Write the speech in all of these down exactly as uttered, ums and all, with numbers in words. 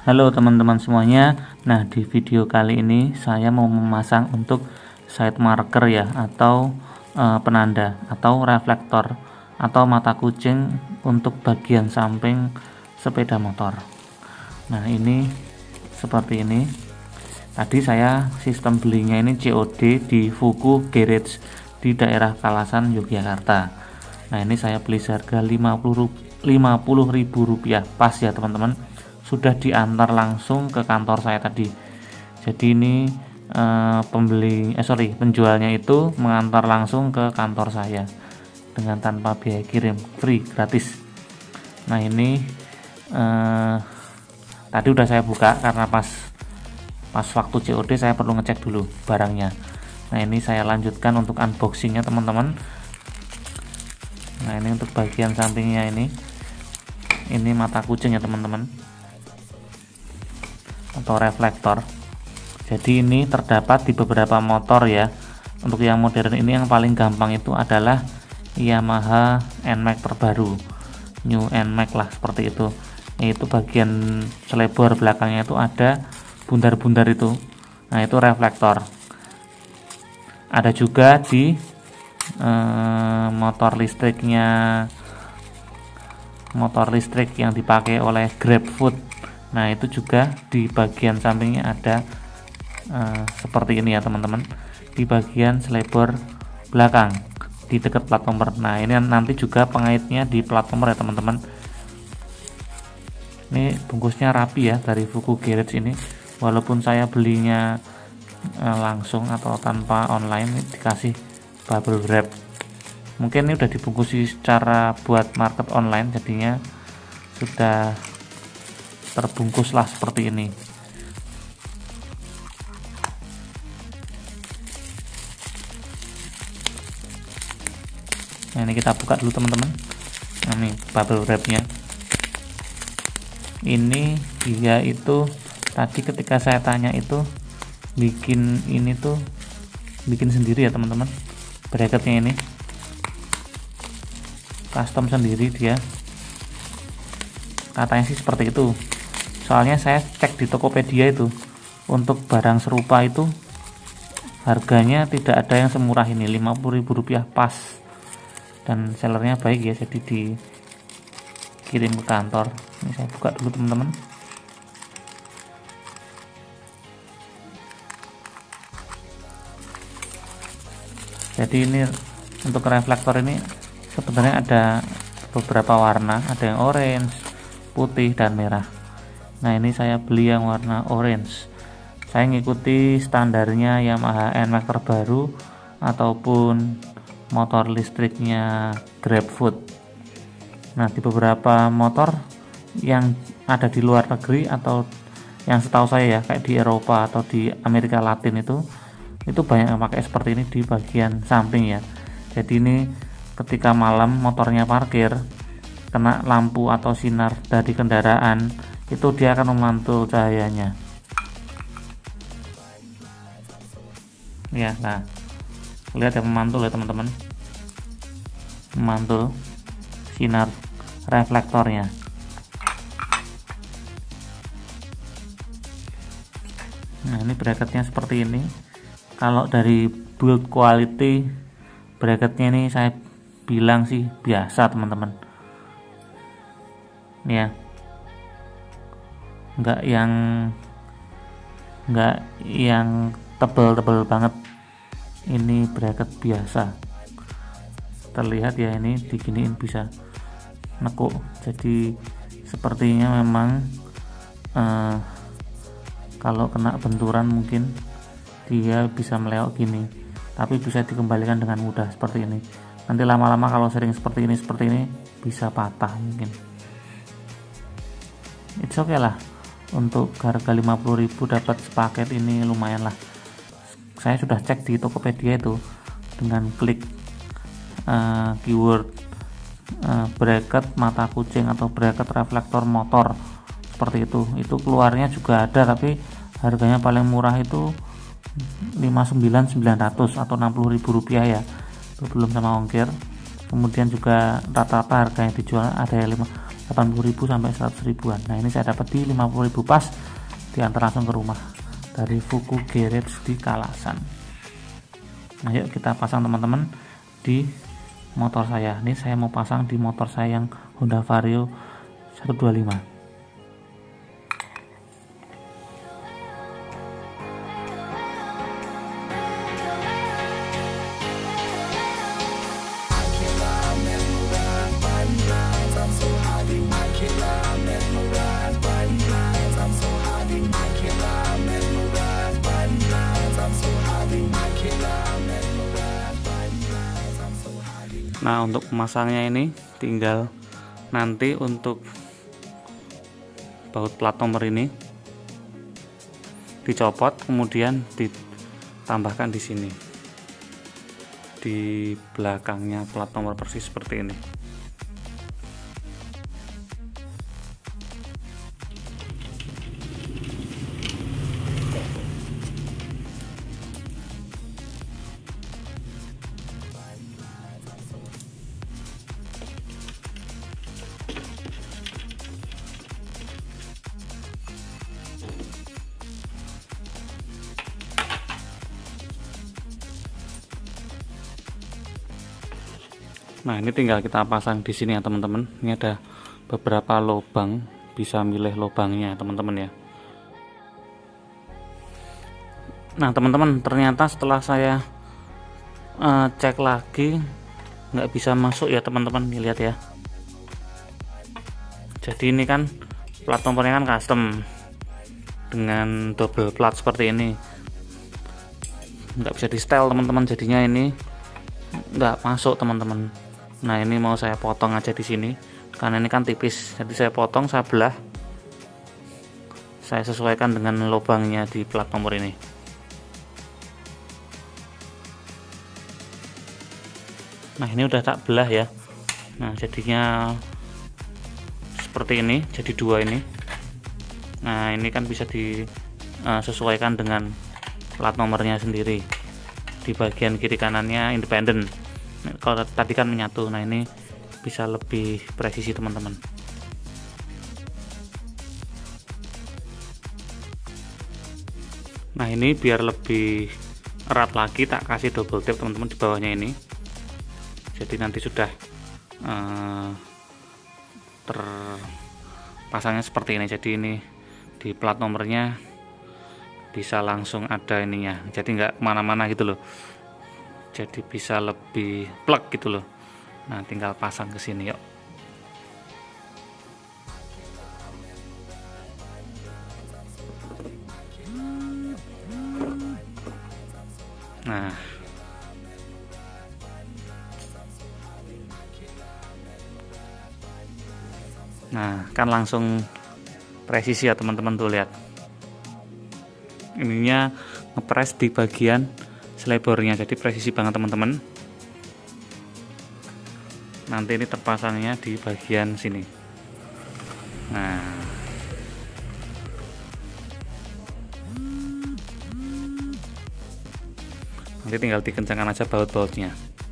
Halo teman-teman semuanya. Nah, di video kali ini saya mau memasang untuk side marker ya, atau e, penanda atau reflektor atau mata kucing untuk bagian samping sepeda motor. Nah, ini seperti ini. Tadi saya sistem belinya ini C O D di Fuku Garage di daerah Kalasan, Yogyakarta. Nah, ini saya beli seharga lima puluh ribu rupiah pas ya teman-teman. Sudah diantar langsung ke kantor saya tadi. Jadi ini eh, pembeli eh sorry penjualnya itu mengantar langsung ke kantor saya dengan tanpa biaya kirim, free, gratis. Nah, ini eh, tadi udah saya buka karena pas pas waktu C O D saya perlu ngecek dulu barangnya. Nah, ini saya lanjutkan untuk unboxingnya teman-teman. Nah, ini untuk bagian sampingnya ini ini mata kucing ya teman-teman, atau reflektor. Jadi ini terdapat di beberapa motor ya. Untuk yang modern ini yang paling gampang itu adalah Yamaha N Max terbaru, New N Max lah seperti itu. Yaitu bagian selebor belakangnya itu ada bundar-bundar itu. Nah, itu reflektor. Ada juga di eh, motor listriknya, motor listrik yang dipakai oleh GrabFood. Nah, itu juga di bagian sampingnya ada uh, seperti ini ya teman-teman, di bagian selebor belakang di dekat plat nomor. Nah, ini nanti juga pengaitnya di plat nomor ya teman-teman. Ini bungkusnya rapi ya dari Fuku Garage ini, walaupun saya belinya uh, langsung atau tanpa online, ini dikasih bubble wrap. Mungkin ini udah dibungkus secara buat market online, jadinya sudah terbungkuslah seperti ini. Nah, ini kita buka dulu teman-teman. Nah, ini bubble wrapnya. Ini dia itu tadi ketika saya tanya itu bikin ini tuh bikin sendiri ya teman-teman. Bracketnya ini custom sendiri dia. Katanya sih seperti itu. Soalnya saya cek di Tokopedia itu untuk barang serupa itu harganya tidak ada yang semurah ini, lima puluh ribu rupiah pas. Dan sellernya baik ya, jadi dikirim ke kantor. Ini saya buka dulu teman-teman. Jadi ini untuk reflektor ini sebenarnya ada beberapa warna, ada yang orange, putih, dan merah. Nah, ini saya beli yang warna orange. Saya ngikuti standarnya Yamaha N Max terbaru ataupun motor listriknya GrabFood. Nah, di beberapa motor yang ada di luar negeri atau yang setahu saya ya, kayak di Eropa atau di Amerika Latin itu itu banyak yang pakai seperti ini di bagian samping ya. Jadi ini ketika malam motornya parkir, kena lampu atau sinar dari kendaraan, itu dia akan memantul cahayanya ya. Nah, lihat ya, memantul ya teman-teman, memantul sinar reflektornya. Nah, ini bracketnya seperti ini. Kalau dari build quality bracketnya ini saya bilang sih biasa teman-teman ya, nggak yang nggak yang tebel-tebel banget. Ini bracket biasa, terlihat ya, ini diginiin bisa nekuk. Jadi sepertinya memang eh, kalau kena benturan mungkin dia bisa meleok gini, tapi bisa dikembalikan dengan mudah seperti ini. Nanti lama-lama kalau sering seperti ini seperti ini bisa patah mungkin. It's okay lah, untuk harga lima puluh ribu dapat sepaket ini lumayan lah. Saya sudah cek di Tokopedia itu dengan klik uh, keyword uh, bracket mata kucing atau bracket reflektor motor seperti itu. Itu keluarnya juga ada, tapi harganya paling murah itu lima puluh sembilan ribu sembilan ratus atau enam puluh ribu rupiah ya, itu belum sama ongkir. Kemudian juga rata-rata harga yang dijual ada yang delapan puluh ribu sampai seratus ribuan. Nah ini saya dapat di lima puluh ribu pas, diantar langsung ke rumah dari Fuku Garage di Kalasan. Nah yuk kita pasang teman-teman di motor saya. Ini saya mau pasang di motor saya yang Honda Vario seratus dua puluh lima. Nah untuk memasangnya ini tinggal nanti untuk baut plat nomor ini dicopot, kemudian ditambahkan di sini di belakangnya plat nomor persis seperti ini. Nah ini tinggal kita pasang di sini ya teman-teman. Ini ada beberapa lubang, bisa milih lubangnya teman-teman ya. Nah teman-teman, ternyata setelah saya uh, cek lagi nggak bisa masuk ya teman-teman. Lihat ya. Jadi ini kan plat nomornya kan custom dengan double plat seperti ini, nggak bisa di setel teman-teman. Jadinya ini nggak masuk teman-teman. Nah ini mau saya potong aja di sini karena ini kan tipis, jadi saya potong, saya belah, saya sesuaikan dengan lubangnya di plat nomor ini. Nah ini udah tak belah ya. Nah jadinya seperti ini, jadi dua ini. Nah ini kan bisa disesuaikan dengan plat nomornya sendiri. Di bagian kiri kanannya independen. Kalau tadi kan menyatu. Nah ini bisa lebih presisi teman-teman. Nah ini biar lebih erat lagi tak kasih double tape teman-teman di bawahnya ini. Jadi nanti sudah uh, terpasangnya seperti ini. Jadi ini di plat nomornya bisa langsung ada ininya. Jadi nggak kemana-mana gitu loh. Jadi bisa lebih plek gitu loh. Nah tinggal pasang ke sini yuk. Nah Nah kan langsung presisi ya teman-teman, tuh lihat. Ininya ngepres di bagian selebornya, jadi presisi banget teman-teman. Nanti ini terpasangnya di bagian sini. Nah nanti tinggal dikencangkan aja baut-bautnya.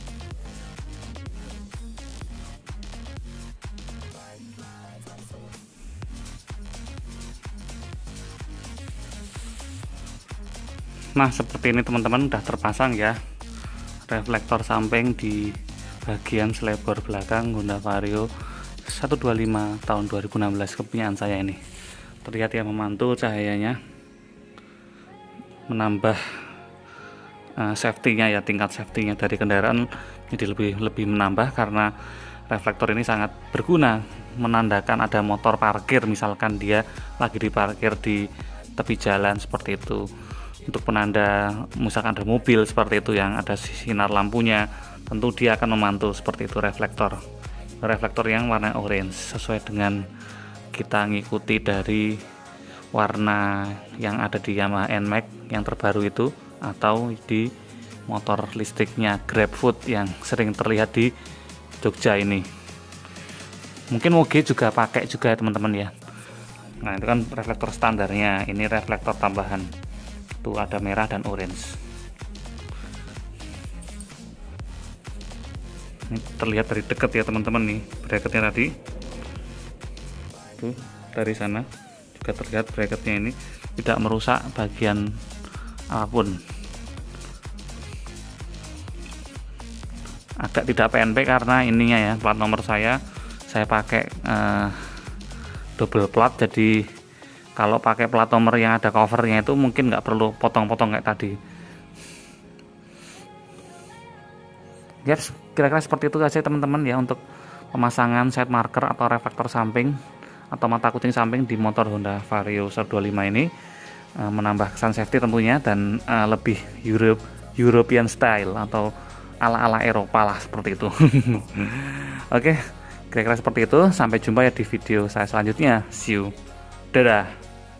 Nah seperti ini teman-teman, udah terpasang ya reflektor samping di bagian selebor belakang Honda Vario seratus dua puluh lima tahun dua ribu enam belas kepunyaan saya ini. Terlihat ya, memantul cahayanya, menambah uh, safety-nya ya, tingkat safety-nya dari kendaraan jadi lebih lebih menambah karena reflektor ini sangat berguna, menandakan ada motor parkir, misalkan dia lagi diparkir di tepi jalan seperti itu. Untuk penanda misalkan ada mobil seperti itu yang ada sinar lampunya, tentu dia akan memantul seperti itu reflektor. Reflektor yang warna orange sesuai dengan kita ngikuti dari warna yang ada di Yamaha N Max yang terbaru itu, atau di motor listriknya GrabFood yang sering terlihat di Jogja ini. Mungkin Moge juga pakai juga teman-teman ya. Nah itu kan reflektor standarnya, ini reflektor tambahan. Tuh ada merah dan orange. Ini terlihat dari dekat ya teman-teman nih, bracketnya tadi. tuh dari sana juga terlihat bracketnya ini tidak merusak bagian apapun. Agak tidak P N P karena ininya ya, plat nomor saya saya pakai eh, double plat, jadi kalau pakai plat nomor yang ada covernya itu mungkin nggak perlu potong-potong kayak tadi. Yes, kira-kira seperti itu saja teman-teman ya untuk pemasangan side marker atau reflektor samping atau mata kucing samping di motor Honda Vario seratus dua puluh lima ini, e, menambah kesan safety tentunya dan e, lebih Europe, European style atau ala-ala Eropa lah seperti itu. Oke, kira-kira seperti itu. Sampai jumpa ya di video saya selanjutnya. See you. Dadah.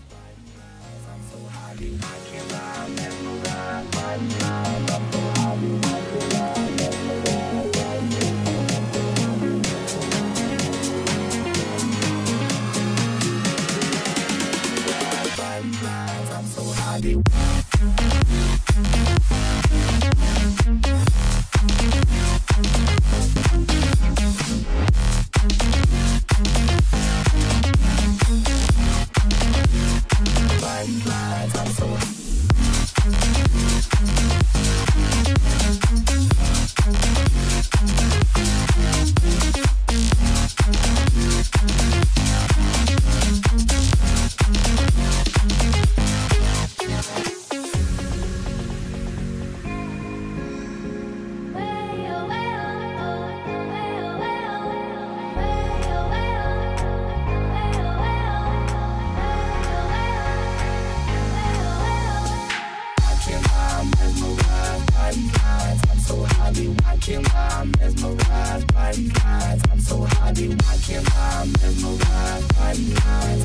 Watching my mesmerized by eyes. I'm so happy watching my mesmerized by eyes.